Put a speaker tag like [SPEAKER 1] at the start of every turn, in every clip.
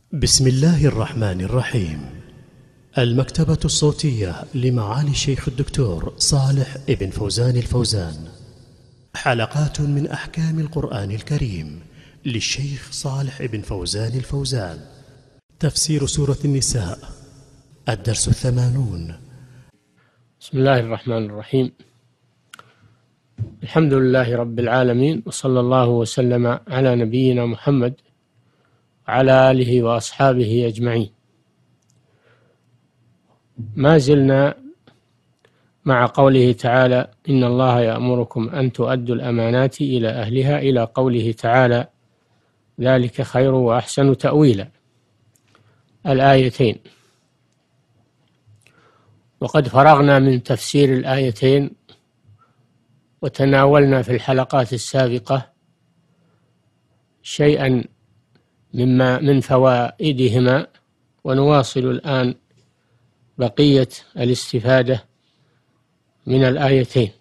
[SPEAKER 1] بسم الله الرحمن الرحيم. المكتبة الصوتية لمعالي الشيخ الدكتور صالح ابن فوزان الفوزان. حلقات من أحكام القرآن الكريم للشيخ صالح ابن فوزان الفوزان. تفسير سورة النساء، الدرس 80.
[SPEAKER 2] بسم الله الرحمن الرحيم. الحمد لله رب العالمين، وصلى الله وسلم على نبينا محمد وعلى آله وأصحابه أجمعين. ما زلنا مع قوله تعالى: إن الله يأمركم أن تؤدوا الأمانات إلى أهلها، إلى قوله تعالى: ذلك خير وأحسن تأويلا، الآيتين. وقد فرغنا من تفسير الآيتين، وتناولنا في الحلقات السابقة شيئا من فوائدهما، ونواصل الآن بقية الاستفادة من الآيتين.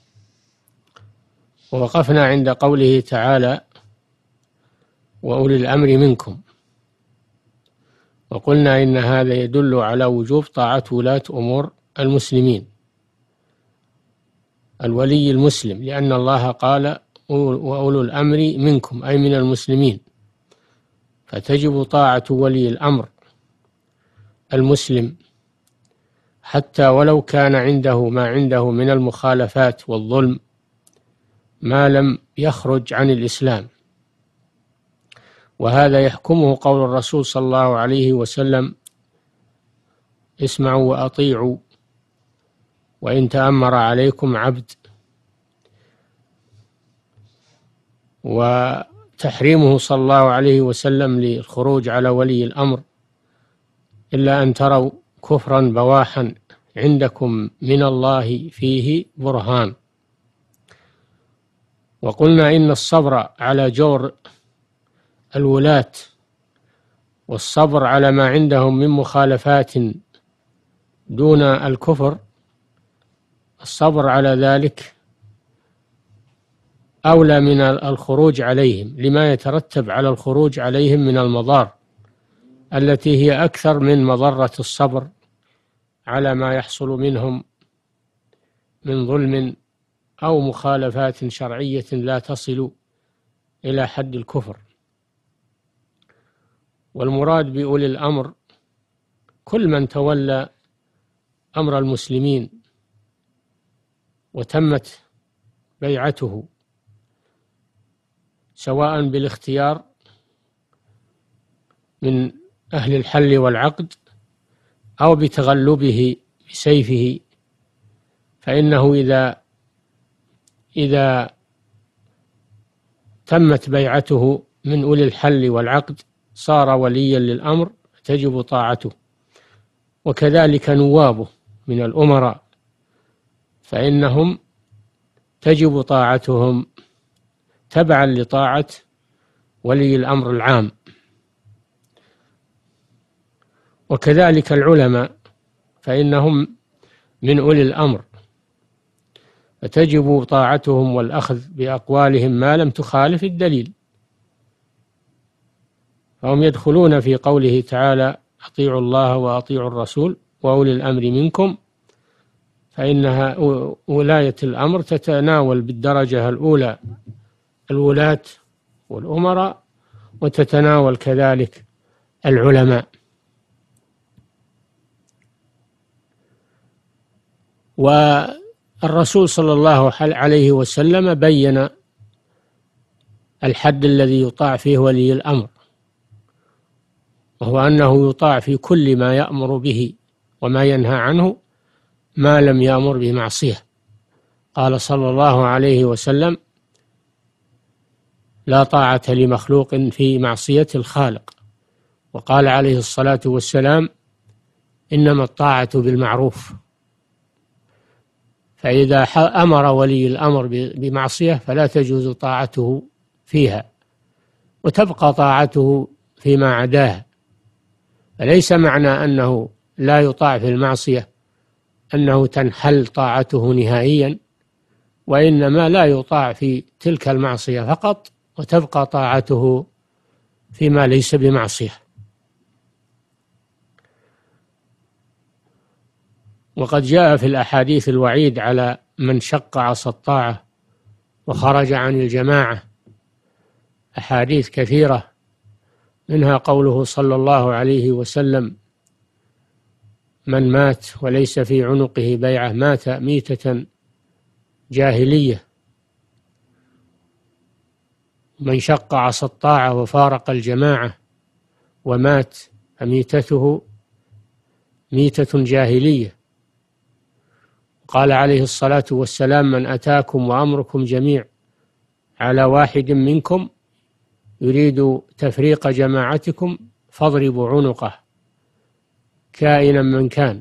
[SPEAKER 2] ووقفنا عند قوله تعالى: وأولي الأمر منكم، وقلنا إن هذا يدل على وجوب طاعة ولاة أمور المسلمين، الولي المسلم، لأن الله قال: وأولو الأمر منكم، أي من المسلمين، فتجب طاعة ولي الأمر المسلم، حتى ولو كان عنده ما عنده من المخالفات والظلم، ما لم يخرج عن الإسلام. وهذا يحكمه قول الرسول صلى الله عليه وسلم: اسمعوا وأطيعوا وإن تأمر عليكم عبد. وتحريمه صلى الله عليه وسلم للخروج على ولي الأمر إلا أن تروا كفرا بواحا عندكم من الله فيه برهان. وقلنا إن الصبر على جور الولاة والصبر على ما عندهم من مخالفات دون الكفر، الصبر على ذلك أولى من الخروج عليهم، لما يترتب على الخروج عليهم من المضار التي هي أكثر من مضرة الصبر على ما يحصل منهم من ظلم أو مخالفات شرعية لا تصل إلى حد الكفر. والمراد بأولي الأمر كل من تولى أمر المسلمين وتمت بيعته، سواء بالاختيار من أهل الحل والعقد أو بتغلبه بسيفه، فإنه إذا تمت بيعته من أولي الحل والعقد صار وليا للأمر، تجب طاعته. وكذلك نوابه من الأمراء، فإنهم تجب طاعتهم تبعا لطاعة ولي الأمر العام. وكذلك العلماء، فإنهم من أولي الأمر، فتجب طاعتهم والأخذ بأقوالهم ما لم تخالف الدليل. فهم يدخلون في قوله تعالى: أطيعوا الله وأطيعوا الرسول وأولي الأمر منكم، فإنها ولاية الأمر تتناول بالدرجة الأولى الولاة والأمراء، وتتناول كذلك العلماء. والرسول صلى الله عليه وسلم بين الحد الذي يطاع فيه ولي الأمر، وهو أنه يطاع في كل ما يأمر به وما ينهى عنه، ما لم يأمر بمعصية. قال صلى الله عليه وسلم: لا طاعة لمخلوق في معصية الخالق. وقال عليه الصلاة والسلام: إنما الطاعة بالمعروف. فإذا أمر ولي الأمر بمعصية فلا تجوز طاعته فيها، وتبقى طاعته فيما عداها. فليس معنى أنه لا يطاع في المعصية أنه تنحل طاعته نهائيا، وإنما لا يطاع في تلك المعصية فقط، وتبقى طاعته فيما ليس بمعصية. وقد جاء في الأحاديث الوعيد على من شق عصا الطاعة وخرج عن الجماعة، أحاديث كثيرة، منها قوله صلى الله عليه وسلم: من مات وليس في عنقه بيعة مات ميتة جاهلية. من شق عصا الطاعة وفارق الجماعة ومات فميتته ميتة جاهلية. قال عليه الصلاة والسلام: من أتاكم وأمركم جميع على واحد منكم يريد تفريق جماعتكم فاضربوا عنقه كائنا من كان.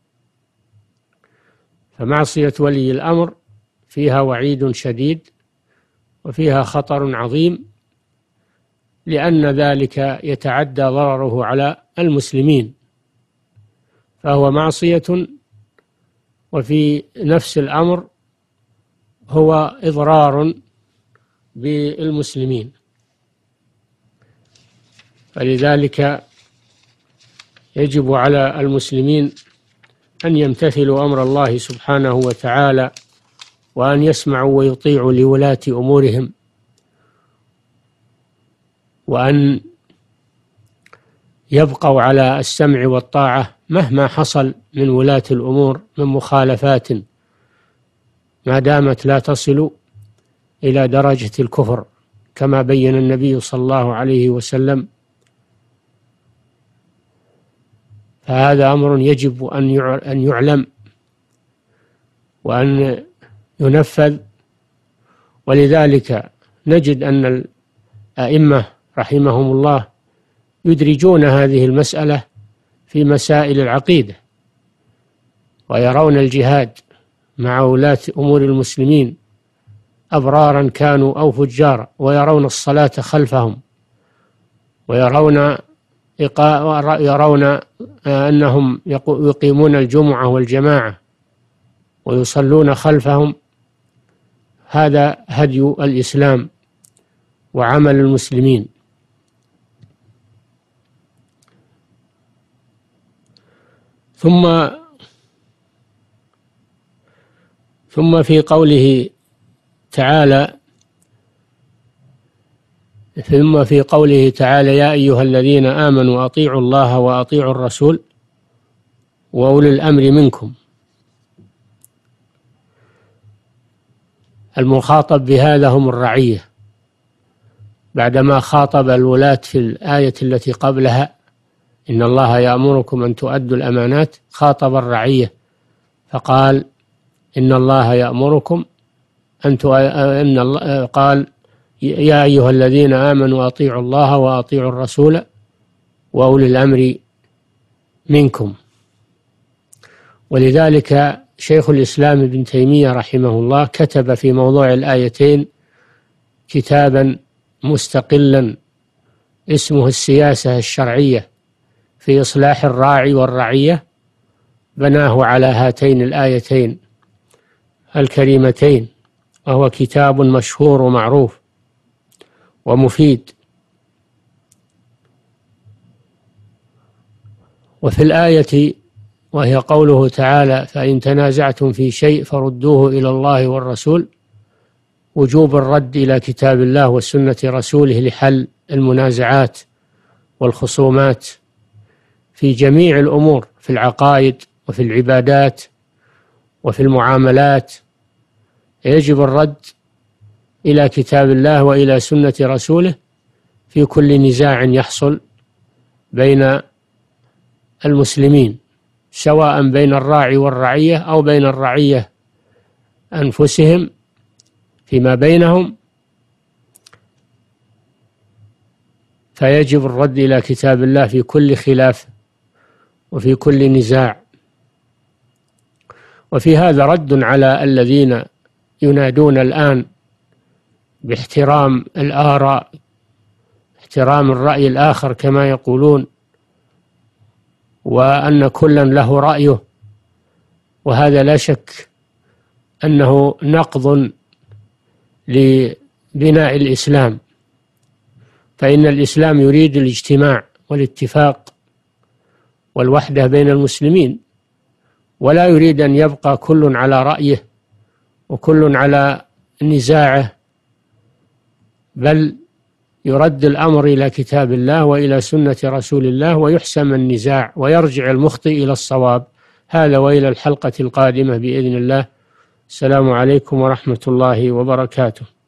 [SPEAKER 2] فمعصية ولي الأمر فيها وعيد شديد وفيها خطر عظيم، لأن ذلك يتعدى ضرره على المسلمين، فهو معصية، وفي نفس الأمر هو إضرار بالمسلمين. فلذلك يجب على المسلمين أن يمتثلوا أمر الله سبحانه وتعالى، وأن يسمعوا ويطيعوا لولاة أمورهم، وأن يبقوا على السمع والطاعة مهما حصل من ولاة الأمور من مخالفات، ما دامت لا تصل إلى درجة الكفر، كما بين النبي صلى الله عليه وسلم. فهذا أمر يجب أن يعلم وأن ينفذ. ولذلك نجد أن الأئمة رحمهم الله يدرجون هذه المسألة في مسائل العقيدة، ويرون الجهاد مع ولاة أمور المسلمين أبرارا كانوا أو فجارا، ويرون الصلاة خلفهم، ويرون أنهم يقيمون الجمعة والجماعة ويصلون خلفهم. هذا هدي الإسلام وعمل المسلمين. ثم في قوله تعالى: يا أيها الذين آمنوا أطيعوا الله وأطيعوا الرسول وأولي الأمر منكم. المخاطب بهذا هم الرعية، بعدما خاطب الولاة في الآية التي قبلها: إن الله يأمركم أن تؤدوا الأمانات، خاطب الرعية فقال: إن الله يأمركم قال: يا أيها الذين آمنوا أطيعوا الله وأطيعوا الرسول وأولي الأمر منكم. ولذلك شيخ الإسلام ابن تيمية رحمه الله كتب في موضوع الآيتين كتابا مستقلا اسمه السياسة الشرعية في إصلاح الراعي والرعية، بناه على هاتين الآيتين الكريمتين، وهو كتاب مشهور ومعروف ومفيد. وفي الآية وهي قوله تعالى: فإن تنازعتم في شيء فردوه إلى الله والرسول، وجوب الرد إلى كتاب الله وسنة رسوله لحل المنازعات والخصومات في جميع الأمور، في العقائد وفي العبادات وفي المعاملات. يجب الرد إلى كتاب الله وإلى سنة رسوله في كل نزاع يحصل بين المسلمين، سواء بين الراعي والرعية أو بين الرعية أنفسهم فيما بينهم. فيجب الرد إلى كتاب الله في كل خلاف وفي كل نزاع. وفي هذا رد على الذين ينادون الآن باحترام الآراء، احترام الرأي الآخر كما يقولون، وأن كلا له رأيه. وهذا لا شك أنه نقض لبناء الإسلام، فإن الإسلام يريد الاجتماع والاتفاق والوحدة بين المسلمين، ولا يريد أن يبقى كل على رأيه وكل على نزاعه، بل يرد الأمر إلى كتاب الله وإلى سنة رسول الله، ويحسم النزاع ويرجع المخطئ إلى الصواب. هذا وإلى الحلقة القادمة بإذن الله. السلام عليكم ورحمة الله وبركاته.